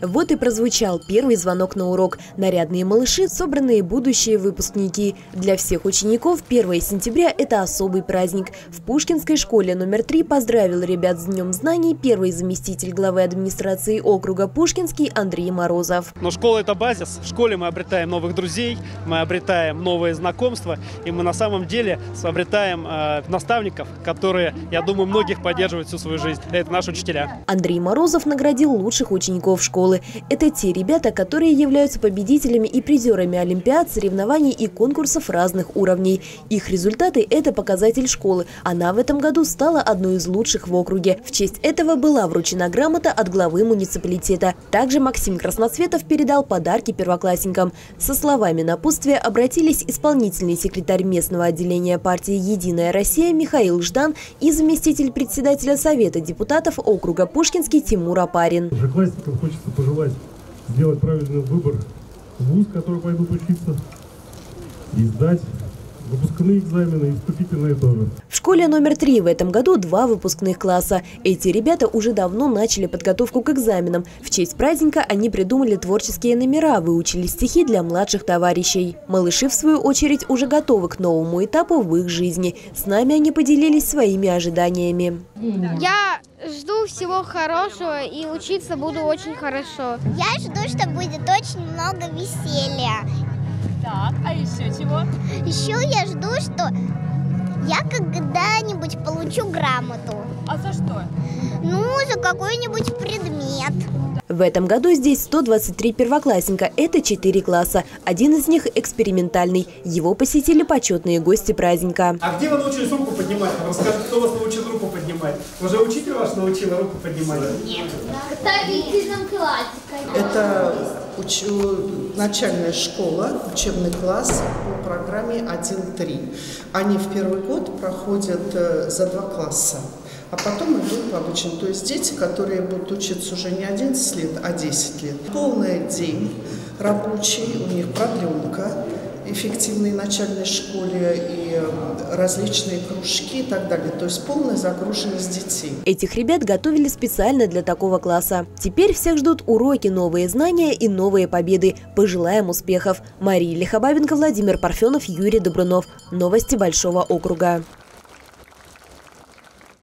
Вот и прозвучал первый звонок на урок. Нарядные малыши, собранные будущие выпускники. Для всех учеников 1 сентября – это особый праздник. В Пушкинской школе номер 3 поздравил ребят с Днем знаний первый заместитель главы администрации округа Пушкинский Андрей Морозов. Но школа – это базис. В школе мы обретаем новых друзей, мы обретаем новые знакомства. И мы на самом деле обретаем наставников, которые, я думаю, многих поддерживают всю свою жизнь. Это наши учителя. Андрей Морозов наградил лучших учеников школы. Это те ребята, которые являются победителями и призерами олимпиад, соревнований и конкурсов разных уровней. Их результаты – это показатель школы. Она в этом году стала одной из лучших в округе. В честь этого была вручена грамота от главы муниципалитета. Также Максим Красноцветов передал подарки первоклассникам. Со словами напутствия обратились исполнительный секретарь местного отделения партии «Единая Россия» Михаил Ждан и заместитель председателя Совета депутатов округа Пушкинский Тимур Апарин. Одноклассникам хочется пожелать сделать правильный выбор в вуз, в который пойдут учиться, и сдать выпускные экзамены и вступительные тоже. В школе номер 3 в этом году 2 выпускных класса. Эти ребята уже давно начали подготовку к экзаменам. В честь праздника они придумали творческие номера, выучили стихи для младших товарищей. Малыши, в свою очередь, уже готовы к новому этапу в их жизни. С нами они поделились своими ожиданиями. Я жду всего хорошего и учиться буду очень хорошо. Я жду, что будет очень много веселья. Так, а еще чего? Еще я жду, что я когда-нибудь получу грамоту. А за что? Ну, за какой-нибудь предмет. В этом году здесь 123 первоклассника. Это 4 класса. Один из них экспериментальный. Его посетили почетные гости праздника. А где вы научились руку поднимать? Расскажите, кто вас научил руку поднимать? Уже учитель ваш научила руку поднимать? Нет. Это начальная школа, учебный класс по программе 1.3. Они в первый год проходят за 2 класса, а потом идут по обучению. То есть дети, которые будут учиться уже не 11 лет, а 10 лет. Полный день рабочий, у них продленка, эффективной начальной школе и различные кружки и так далее. То есть полная загруженность детей. Этих ребят готовили специально для такого класса. Теперь всех ждут уроки, новые знания и новые победы. Пожелаем успехов. Мария Лихобабенко, Владимир Парфенов, Юрий Добрунов. Новости Большого округа.